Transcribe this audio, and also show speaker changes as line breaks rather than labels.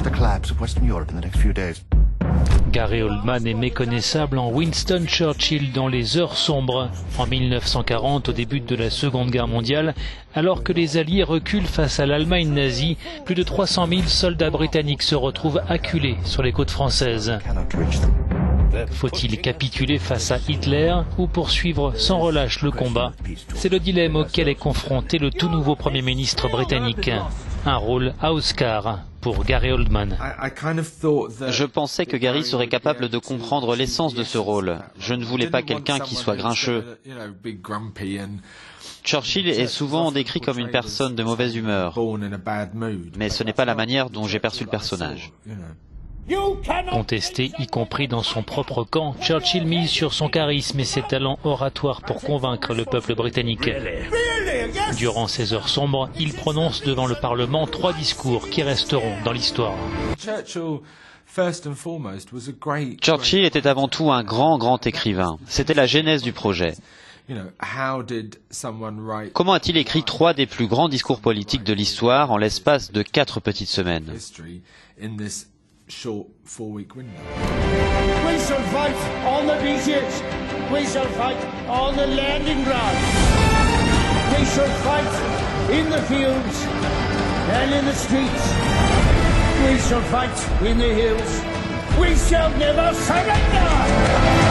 Gary Oldman est méconnaissable en Winston Churchill dans Les Heures sombres, en 1940, au début de la Seconde Guerre mondiale, alors que les Alliés reculent face à l'Allemagne nazie, plus de 300 000 soldats britanniques se retrouvent acculés sur les côtes françaises. Faut-il capituler face à Hitler ou poursuivre sans relâche le combat? C'est le dilemme auquel est confronté le tout nouveau Premier ministre britannique. Un rôle à Oscar pour Gary Oldman.
Je pensais que Gary serait capable de comprendre l'essence de ce rôle. Je ne voulais pas quelqu'un qui soit grincheux. Churchill est souvent décrit comme une personne de mauvaise humeur, mais ce n'est pas la manière dont j'ai perçu le personnage.
Contesté, y compris dans son propre camp, Churchill mise sur son charisme et ses talents oratoires pour convaincre le peuple britannique. Durant ces heures sombres, il prononce devant le Parlement 3 discours qui resteront dans l'histoire.
Churchill était avant tout un grand écrivain. C'était la genèse du projet. Comment a-t-il écrit 3 des plus grands discours politiques de l'histoire en l'espace de 4 petites semaines?
Short 4-week window. We shall fight on the beaches. We shall fight on the landing grounds. We shall fight in the fields and in the streets. We shall fight in the hills. We shall never surrender.